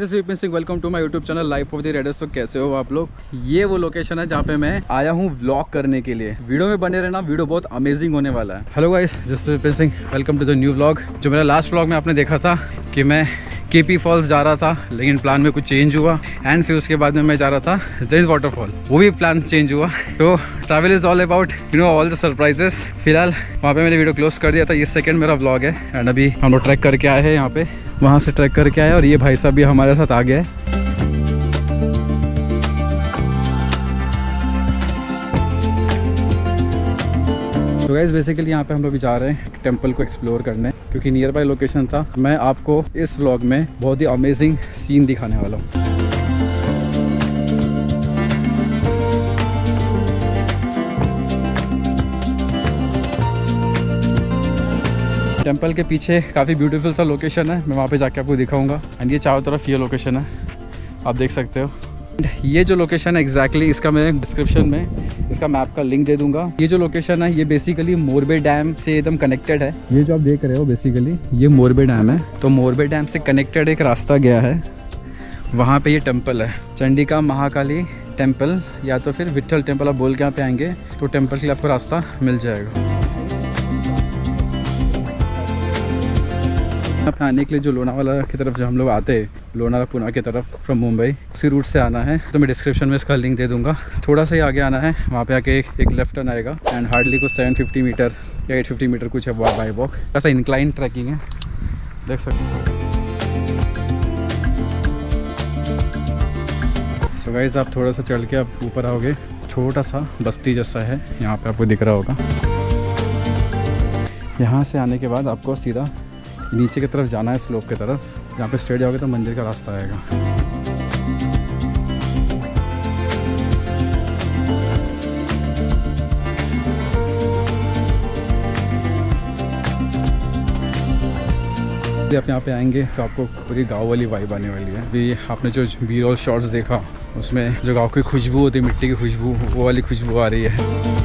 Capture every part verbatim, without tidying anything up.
This is Vipin Singh, welcome to my YouTube channel life of the raiders. तो कैसे हो आप लोग? ये वो लोकेशन है जहाँ पे मैं आया हूँ व्लॉग करने के लिए। वीडियो में बने रहना, वीडियो बहुत अमेजिंग होने वाला है। Hello guys, this is Vipin Singh, welcome to the new vlog. जो मेरा लास्ट व्लॉग में आपने देखा था कि मैं केपी फॉल्स जा रहा था, लेकिन प्लान में कुछ चेंज हुआ एंड फिर उसके बाद में मैं जा रहा था ज़ेनिथ वाटरफॉल, वो भी प्लान चेंज हुआ। तो travel is all about you know all the surprises. फिलहाल वहाँ पे मैंने वीडियो क्लोज कर दिया था। ये सेकंड मेरा व्लॉग है एंड अभी हम लोग ट्रैक करके आए हैं यहाँ पे, वहाँ से ट्रैक करके आए और ये भाई साहब भी हमारे साथ आ गए। तो गाइस बेसिकली यहाँ पे हम लोग भी जा रहे हैं टेंपल को एक्सप्लोर करने, क्योंकि नियर बाय लोकेशन था। मैं आपको इस व्लॉग में बहुत ही अमेजिंग सीन दिखाने वाला हूँ। टेंपल के पीछे काफ़ी ब्यूटीफुल सा लोकेशन है, मैं वहाँ पे जाके आपको दिखाऊंगा। एंड ये चारों तरफ ये लोकेशन है, आप देख सकते हो। ये जो लोकेशन है एग्जैक्टली exactly, इसका मैं डिस्क्रिप्शन में इसका मैप का लिंक दे दूंगा। ये जो लोकेशन है ये बेसिकली मोरबे डैम से एकदम कनेक्टेड है। ये जो आप देख रहे हो बेसिकली ये मोरबे डैम है, तो मोरबे डैम से कनेक्टेड एक रास्ता गया है, वहाँ पे ये टेम्पल है चंडिका महाकाली टेम्पल, या तो फिर विट्ठल टेम्पल। आप बोल के यहाँ पे आएंगे तो टेम्पल के लिए आपको रास्ता मिल जाएगा। यहाँ आने के लिए जो लोनावाला की तरफ जो हम लोग आते हैं, लोनावाला पुणे की तरफ फ्रॉम मुंबई, उसी रूट से आना है। तो मैं डिस्क्रिप्शन में इसका लिंक दे दूंगा। थोड़ा सा ही आगे आना है, वहाँ पे आके एक, एक लेफ्ट टर्न आएगा एंड हार्डली कुछ सेवन फिफ्टी मीटर या एट फिफ्टी मीटर कुछ है बाई वॉक। ऐसा इंक्लाइन ट्रैकिंग है, देख सकते हो। सो गाइस आप थोड़ा सा चढ़ के आप ऊपर आओगे, छोटा सा बस्ती जैसा है यहाँ पे, आपको दिख रहा होगा। यहाँ से आने के बाद आपको सीधा नीचे की तरफ जाना है, स्लोप की तरफ। जहाँ पे स्ट्रेट जाओगे तो मंदिर का रास्ता आएगा। आप यहाँ पे आएंगे तो आपको पूरी गांव वाली वाइब आने वाली है। अभी आपने जो बी रोल शॉट्स देखा उसमें जो गांव की खुशबू होती है, मिट्टी की खुशबू, वो वाली खुशबू आ रही है।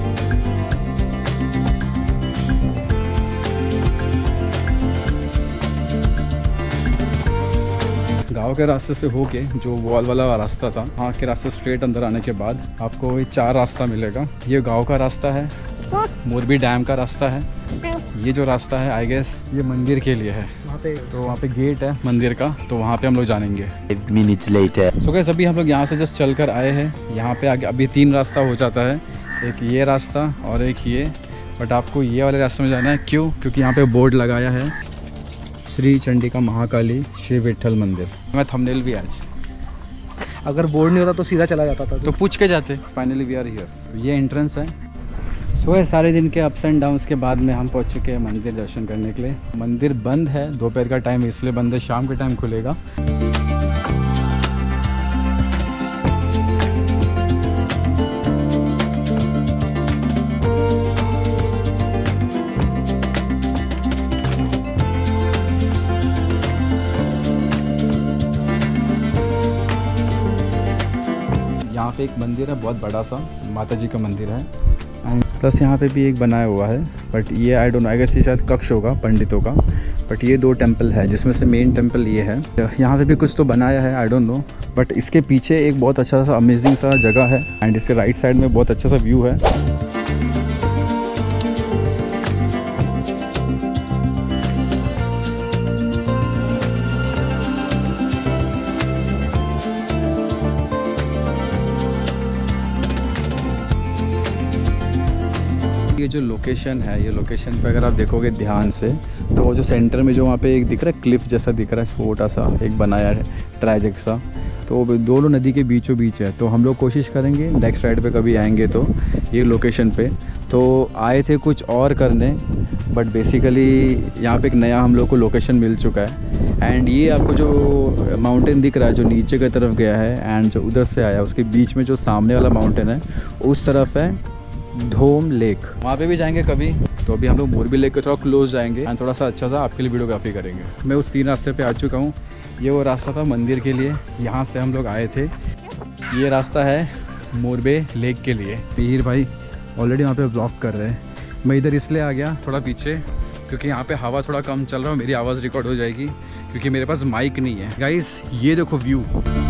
गाँव के रास्ते से होके जो वॉल वाला रास्ता था, वहाँ के रास्ते स्ट्रेट अंदर आने के बाद आपको ये चार रास्ता मिलेगा। ये गांव का रास्ता है, मोरबी डैम का रास्ता है, ये जो रास्ता है आई गेस ये मंदिर के लिए है। वहाँ पे तो वहाँ पे गेट है मंदिर का, तो वहाँ पे हम लोग जानेंगे। सो गाइस अभी हम लोग यहाँ से जस्ट चल कर आए हैं। यहाँ पे आगे अभी तीन रास्ता हो जाता है, एक ये रास्ता और एक ये, बट आपको ये वाले रास्ते में जाना है। क्यों? क्योंकि यहाँ पे बोर्ड लगाया है श्री चंडिका महाकाली श्री विट्ठल मंदिर। मैं थंबनेल भी आज, अगर बोर्ड नहीं होता तो सीधा चला जाता था, तो पूछ के जाते। Finally we are here. ये एंट्रेंस है। सो so, सारे दिन के अप्स एंड डाउन्स के बाद में हम पहुंच चुके हैं मंदिर दर्शन करने के लिए। मंदिर बंद है, दोपहर का टाइम इसलिए बंद है, शाम के टाइम खुलेगा। यहाँ पे एक मंदिर है बहुत बड़ा सा, माता जी का मंदिर है। एंड प्लस यहाँ पे भी एक बनाया हुआ है, बट ये I don't know, I guess ये शायद कक्ष होगा पंडितों का। बट ये दो टेंपल है जिसमें से मेन टेंपल ये है। यहाँ पे भी कुछ तो बनाया है, आई डोंट नो, बट इसके पीछे एक बहुत अच्छा सा अमेजिंग सा जगह है एंड इसके राइट साइड में बहुत अच्छा सा व्यू है। ये जो लोकेशन है, ये लोकेशन पे अगर आप देखोगे ध्यान से तो वो जो सेंटर में जो वहाँ पे एक दिख रहा है क्लिफ जैसा दिख रहा है, छोटा सा एक बनाया है ट्राइजेक्ट सा, तो वो दोनों नदी के बीचों बीच है। तो हम लोग कोशिश करेंगे नेक्स्ट राइड पे कभी आएंगे तो ये लोकेशन पे। तो आए थे कुछ और करने, बट बेसिकली यहाँ पे एक नया हम लोग को लोकेशन मिल चुका है। एंड ये आपको जो माउंटेन दिख रहा है जो नीचे की तरफ गया है एंड जो उधर से आया, उसके बीच में जो सामने वाला माउंटेन है उस तरफ है धोम लेक, वहाँ पे भी जाएंगे कभी। तो अभी हम लोग मोरबी लेक के थोड़ा क्लोज जाएंगे एंड थोड़ा सा अच्छा सा आपके लिए वीडियोग्राफी करेंगे। मैं उस तीन रास्ते पे आ चुका हूँ। ये वो रास्ता था मंदिर के लिए, यहाँ से हम लोग आए थे। ये रास्ता है मोरबे लेक के लिए। हीर भाई ऑलरेडी वहाँ पे ब्लॉग कर रहे हैं। मैं इधर इसलिए आ गया थोड़ा पीछे, क्योंकि यहाँ पे हवा थोड़ा कम चल रहा है, मेरी आवाज़ रिकॉर्ड हो जाएगी। क्योंकि मेरे पास माइक नहीं है। गाइस ये देखो व्यू,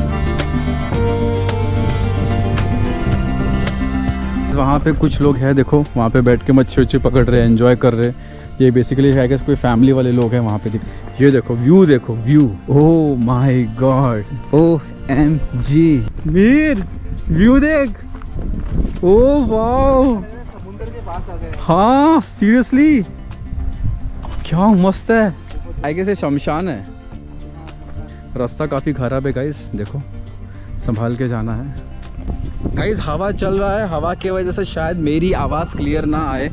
वहाँ पे कुछ लोग हैं देखो, वहाँ पे बैठ के मच्छी वच्छी पकड़ रहे हैं, एंजॉय कर रहे हैं। ये बेसिकली है कि कोई फैमिली वाले लोग हैं वहाँ पे। ये देखो व्यू, देखो view, oh my god, oh M G मीर, व्यू देख, ओह वाओ, समुद्र के पास आ गए। हाँ सीरियसली क्या मस्त है। आई गेस ये शमशान है। रास्ता काफ़ी खराब है गाइस, देखो संभाल के जाना है। गाइस हवा चल रहा है, हवा की वजह से शायद मेरी आवाज़ क्लियर ना आए।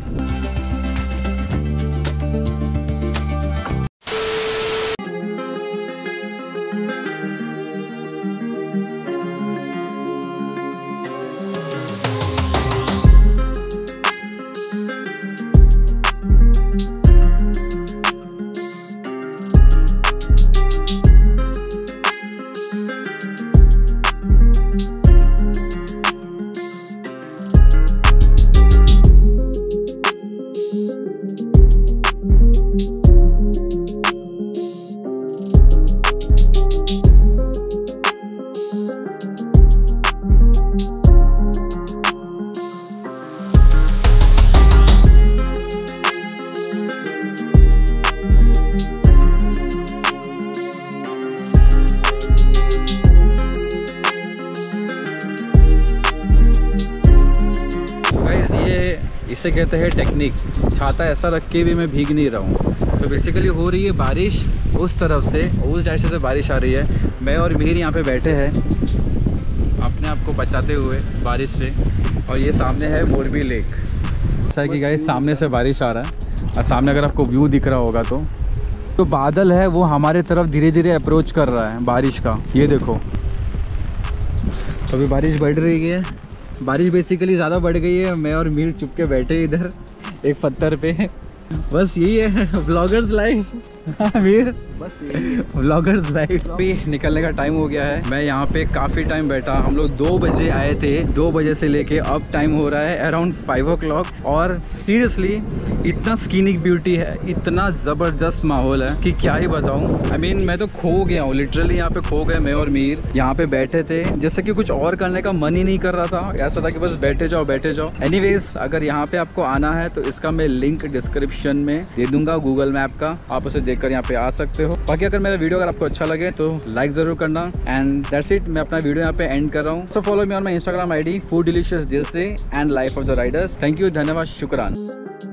इसे कहते हैं टेक्निक। छाता ऐसा रख के भी मैं भीग नहीं रहा हूँ। तो बेसिकली हो रही है बारिश उस तरफ से, उस डायरेक्शन से बारिश आ रही है। मैं और मीर यहाँ पे बैठे हैं अपने आप को बचाते हुए बारिश से, और ये सामने है मोरबी लेक। ऐसा है कि गाइस सामने से बारिश आ रहा है, और सामने अगर आपको व्यू दिख रहा होगा तो तो बादल है वो हमारे तरफ धीरे धीरे अप्रोच कर रहा है बारिश का। ये देखो अभी बारिश बढ़ रही है, बारिश बेसिकली ज़्यादा बढ़ गई है। मैं और मीर चुप के बैठे इधर एक पत्थर पे। बस यही है व्लॉगर्स लाइफ। मीर बस यही व्लॉगर्स लाइफ। अभी निकलने का टाइम हो गया है। मैं यहाँ पे काफ़ी टाइम बैठा। हम लोग दो बजे आए थे, दो बजे से लेके अब टाइम हो रहा है अराउंड फाइव ओ क्लॉक। और सीरियसली इतना स्कीनिक ब्यूटी है, इतना ज़बरदस्त माहौल है कि क्या ही बताऊँ। आई मीन मैं तो खो गया हूँ, लिटरली यहाँ पे खो गए। मैं और मीर यहाँ पे बैठे थे, जैसे कि कुछ और करने का मन ही नहीं कर रहा था। ऐसा था कि बस बैठे जाओ बैठे जाओ। एनीवेज अगर यहाँ पे आपको आना है तो इसका मैं लिंक डिस्क्रिप्शन में दे दूंगा, गूगल मैप का। आप उसे देखकर यहाँ पे आ सकते हो। बाकी अगर मेरा वीडियो अगर आपको अच्छा लगे तो लाइक जरूर करना। एंड दैट्स इट, मैं अपना वीडियो यहाँ पे एंड कर रहा हूँ। So follow me on my Instagram I D food delicious दिल से and life of the riders. Thank you, धन्यवाद, शुक्रान।